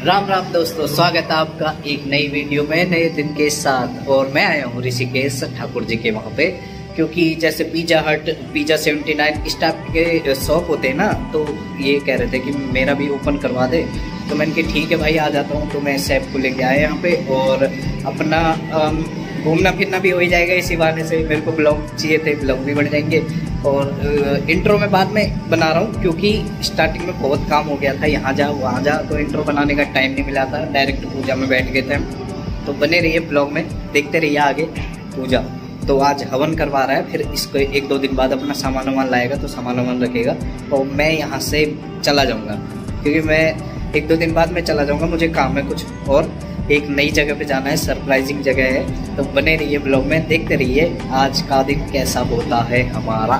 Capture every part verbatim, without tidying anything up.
राम राम दोस्तों, स्वागत है आपका एक नई वीडियो में नए दिन के साथ। और मैं आया हूँ ऋषिकेश ठाकुर जी के वहाँ पे, क्योंकि जैसे Pizza Hut, pizza seventy nine इस टाइप के शॉप होते हैं ना, तो ये कह रहे थे कि मेरा भी ओपन करवा दे। तो मैंने कहा ठीक है भाई, आ जाता हूँ। तो मैं सैफ को लेके आया यहाँ पे और अपना घूमना फिरना भी हो ही जाएगा। इसी बहाने से मेरे को ब्लॉग चाहिए थे, ब्लॉग भी बढ़ जाएंगे। और इंट्रो में बाद में बना रहा हूँ, क्योंकि स्टार्टिंग में बहुत काम हो गया था, यहाँ जा वहाँ जा, तो इंट्रो बनाने का टाइम नहीं मिला था। डायरेक्ट पूजा में बैठ गए थे। तो बने रहिए ब्लॉग में, देखते रहिए आगे पूजा। तो आज हवन करवा रहा है, फिर इसको एक दो दिन बाद अपना सामान वामान लाएगा, तो सामान वामान रखेगा और मैं यहाँ से चला जाऊँगा, क्योंकि मैं एक दो दिन बाद मैं चला जाऊँगा। मुझे काम है कुछ और, एक नई जगह पे जाना है, सरप्राइजिंग जगह है। तो बने रहिए ब्लॉग में, देखते रहिए आज का दिन कैसा होता है हमारा।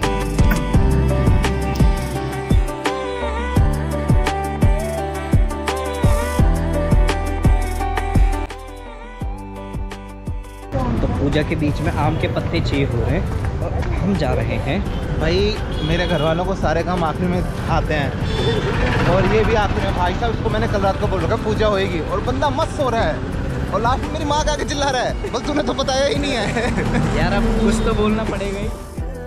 तो पूजा के बीच में आम के पत्ते चाहिए हो रहे हैं और हम जा रहे हैं। भाई मेरे घर वालों को सारे काम आखिरी में आते हैं और ये भी आखिरी में। भाई साहब इसको मैंने कल रात को बोल रखा पूजा होएगी और बंदा मस्त हो रहा है और लास्ट में मेरी माँ का आके चिल्ला रहा है, बस तूने तो बताया ही नहीं है। यार अब कुछ तो बोलना पड़ेगा ही।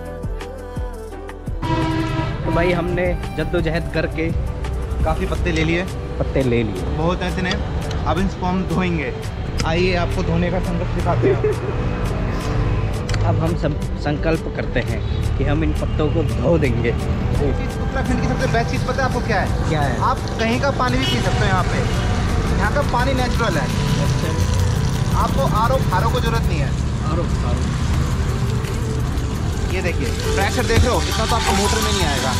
तो भाई हमने जद्दोजहद करके काफ़ी पत्ते ले लिए, पत्ते ले लिए, बहुत ऐसे ने। अब इसको हम धोएंगे। आइए आपको धोने का संकल्प सिखाते हैं। अब हम सब संकल्प करते हैं कि हम इन पत्तों को धो देंगे। उत्तराखंड की सबसे बेस्ट चीज़ पता है आपको क्या है? क्या है? आप कहीं का पानी भी पी सकते हो यहाँ पे। यहाँ का पानी नेचुरल है। आपको आर ओ खारो को जरूरत नहीं है। आर ओ खारो, ये देखिए प्रेशर देख रहे हो, इतना तो आपको मोटर में नहीं आएगा।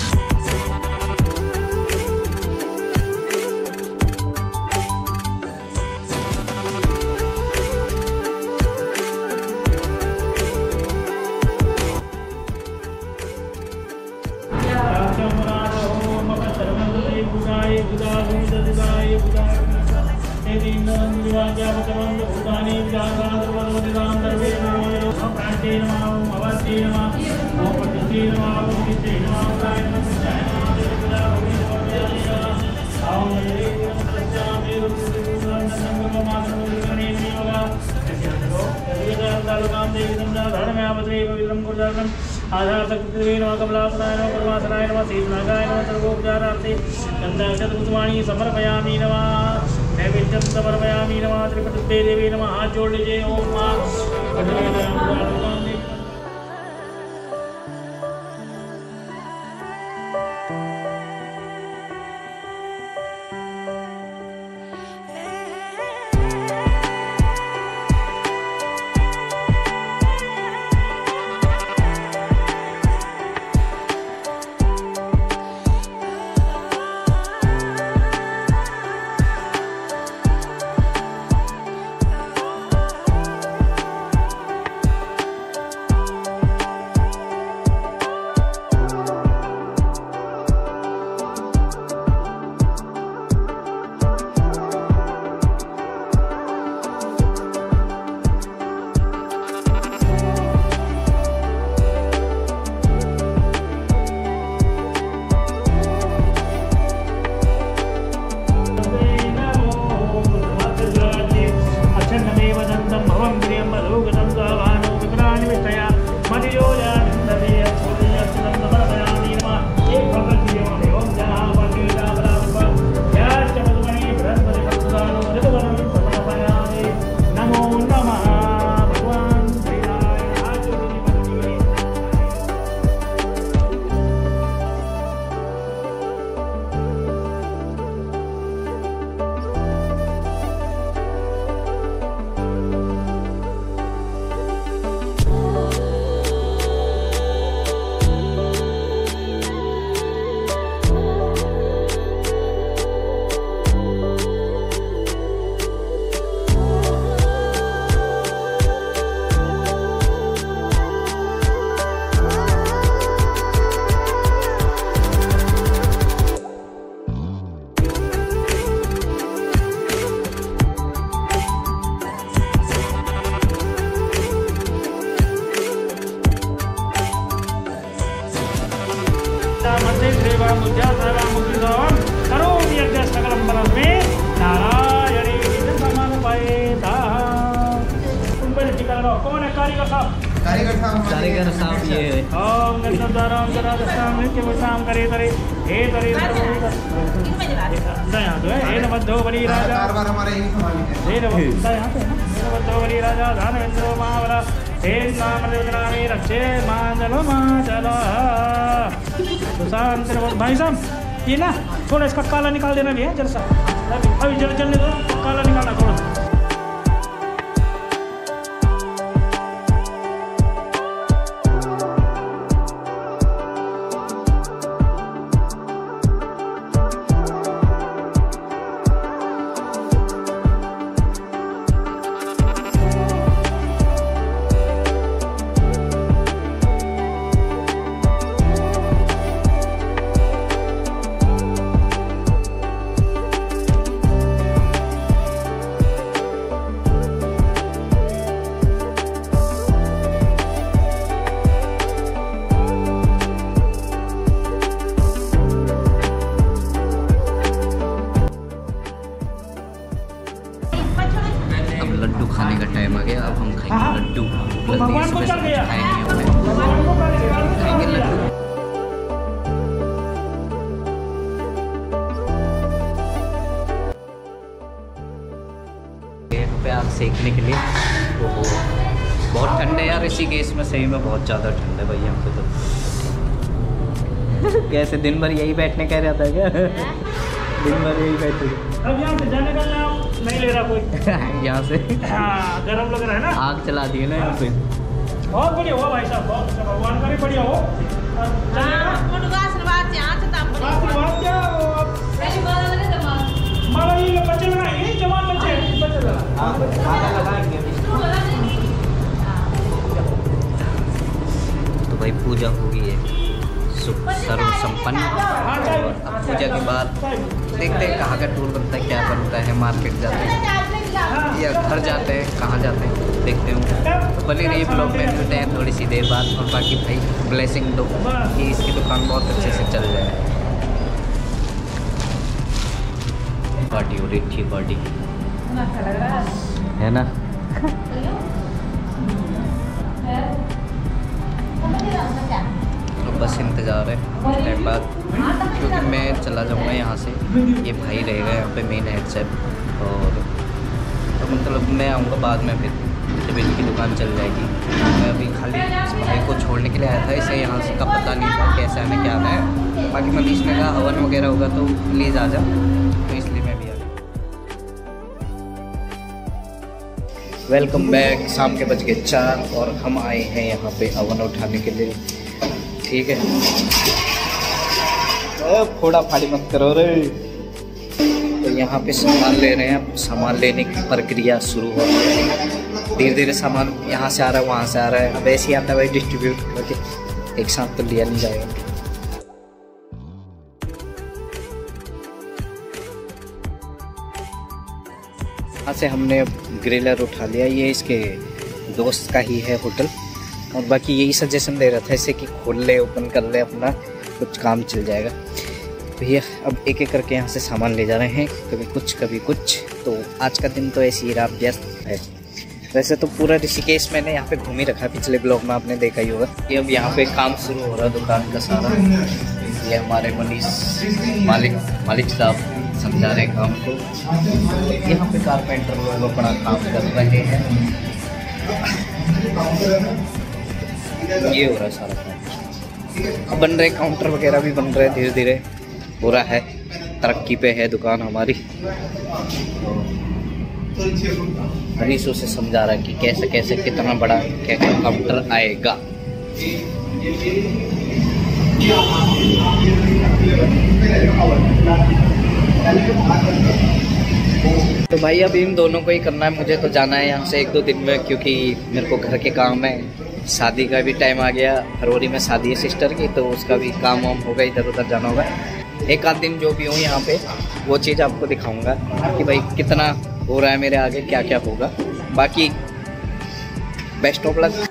आधार कमलापनाय नमः परमासनाय नमः शीतनागाय नमः सर्वोपचारार्थे गंधाक्षतपुष्पाणि समर्पयामि नमः नैवेद्यं समर्पयामि नमः त्रिपतिभ्ये देवी नमः। हाथ जोड़ लीजिए। ओम मां करो। कौन है कारीगर साहब? कारीगर साहब कारीगर साहब ये है। ओम गणपताराम सदाशिवम नित्यं शाम करे तरे हे तरे यहाँ तो है हे नमः बली राजा बार हमारे यही सवाल है। हे नमः यहाँ पे हे नमः बली राजा धनवेंद्रो महाबला हे नाम देवनामी रक्षे मांजलो मांजलो सुशांत भाई साहब ये ना थोड़ा इसका काला निकाल देना भी है जरा सा अभी जल्दी जल्दी दो काला निकालना थोड़ा सा। लड्डू खाने का टाइम आ गया। अब हम खाएंगे लड्डू। भगवान को चल गया खाएंगे खाएंगे लड्डू। पे आग सेकने के लिए ओहो बहुत ठंड है यार ऋषिकेश में। सही में बहुत ज़्यादा ठंड है भाई यहाँ पे तो। कैसे दिन भर यही बैठने कह रहा था क्या? दिन भर यही बैठे। अब यहाँ से जाने का नाम नहीं ले रहा कोई यहाँ से हाँ गर्म लग रहा है ना। आग चला दी है ना यहाँ पे। बहुत बढ़िया हुआ भाई साहब बहुत अच्छा भगवान का भी बढ़िया हो। आशीर्वाद क्या माला ये बच्चे लगाएंगे जवान बच्चे बच्चे लगाएंगे। तो भाई पूजा हो गई है सुख सर्व संपन्न। और अब पूजा के बाद देखते हैं कहाँ का टूर बनता है, क्या बनता है। मार्केट जाते हैं या घर जाते हैं, कहाँ जाते हैं देखते हूँ। तो बने रहिए ब्लॉग में, मिलते हैं थोड़ी सी देर बाद। और बाकी भाई ब्लेसिंग दो कि इसकी दुकान बहुत अच्छे से चल जाए। पार्टी हो रही थी पार्टी है ना। बस इंतज़ार है कुछ टाइम बाद, क्योंकि मैं चला जाऊँगा यहाँ से। ये भाई रहेगा यहाँ पे मेन हेड शेफ। और तो मतलब मैं आऊँगा बाद में फिर जब इनकी दुकान चल जाएगी। मैं अभी खाली इस भाई को छोड़ने के लिए आया था, इसे यहाँ से का पता नहीं था कैसे आना क्या आना है। बाकी मनीष ने कहा हवन वगैरह होगा तो प्लीज़ आ जा, तो इसलिए मैं भी आ गया। Welcome back. शाम के बज गए चार और हम आए हैं यहाँ पे हवन उठाने के लिए। ठीक है फोड़ा फाड़ी मत करो रे। तो यहाँ पे सामान ले रहे हैं। सामान लेने की प्रक्रिया शुरू हो रही है। धीरे धीरे सामान यहाँ से आ रहा है वहाँ से आ रहा है। अब ऐसे ही आता है भाई डिस्ट्रीब्यूट करके, एक साथ तो लिया नहीं जाएगा। यहाँ से हमने ग्रिलर उठा लिया। ये इसके दोस्त का ही है होटल। और बाकी यही सजेशन दे रहा था इसे कि खोल ले, ओपन कर ले, अपना कुछ काम चल जाएगा। भैया अब एक एक करके यहाँ से सामान ले जा रहे हैं, कभी कुछ कभी कुछ। तो आज का दिन तो ऐसे ही रहा, व्यस्त है। वैसे तो पूरा ऋषिकेश मैंने यहाँ पे घूम ही रखा है, पिछले ब्लॉग में आपने देखा ही होगा। ये अब यहाँ पे काम शुरू हो रहा है दुकान का सारा। ये हमारे मनीष मालिक मालिक साहब समझा रहे काम को। यहाँ पे कारपेंटर लोग अपना काम कर रहे हैं। ये हो रहा है सारा काम, बन रहे काउंटर वगैरह भी बन रहे, धीरे धीरे हो रहा है। तरक्की पे है दुकान हमारी। मनीषों से समझा रहा है कि कैसे कैसे कितना बड़ा क्या क्या काउंटर आएगा। तो भाई अब इन दोनों को ही करना है। मुझे तो जाना है यहाँ से एक दो दिन में, क्योंकि मेरे को घर के काम है। शादी का भी टाइम आ गया, फरवरी में शादी है सिस्टर की, तो उसका भी काम वाम होगा, इधर उधर जाना होगा। एक आध दिन जो भी हूँ यहाँ पे वो चीज़ आपको दिखाऊंगा कि भाई कितना हो रहा है मेरे आगे, क्या क्या होगा। बाकी बेस्ट ऑफ लक।